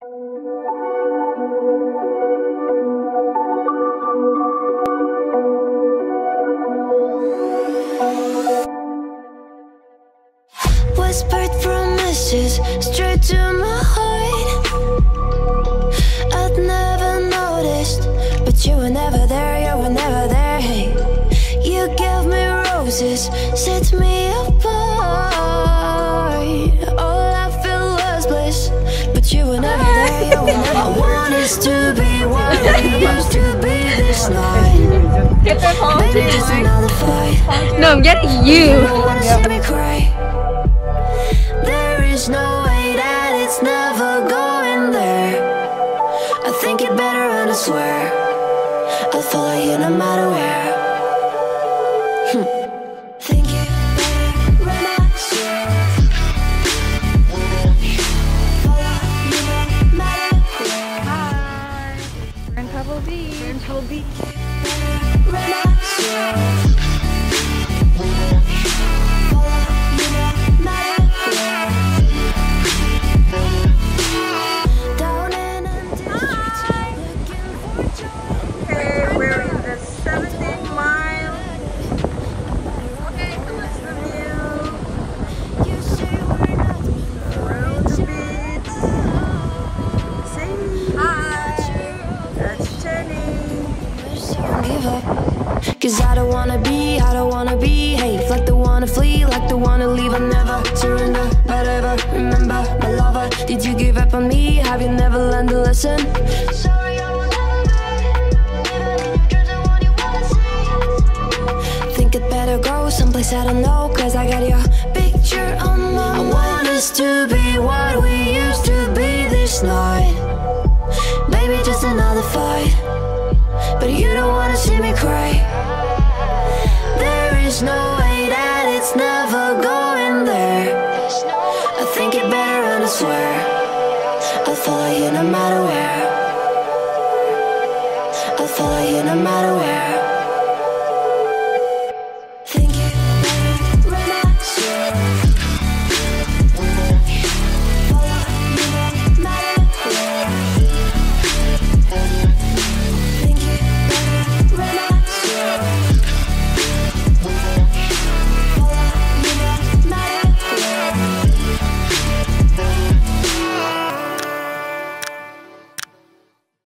Whispered promises straight to my heart. I'd never noticed, but you were never there, you were never there. Hey, you gave me roses, set me apart. All I felt was bliss, but you were never there, you were never. I want us to be what we used to be this night. Get that honking. Maybe just another fight. No, I'm getting you. You don't wanna see me cry. There is no way that it's never going there. I think it better and I swear I'll follow you no matter where. Think it better when I swear. Follow you no matter where. Hi. We're in Pebble Beach. We're in Pebble Beach. When I swear. Follow you no matter where. Down in a ditch, looking for joy. Okay, we're in the 17th mile. Okay, so what's the view? You say we're not Around the beach. Say hi. That's Jenny. don't give up. Cause I don't wanna be, hey, like the one to flee, like the one to leave. I never surrender, but ever remember my lover. Did you give up on me? Have you never learned to listen? Sorry, I will never be. Even in your dreams, I want you wanna see. Think it better go someplace I don't know, cause I got your picture on my mind. I want us to be what we used to be this night. Maybe just another fight, but you don't wanna see me cry. There is no way that it's never going there. I think it better and I swear I'll follow you no matter where. I'll follow you no matter where.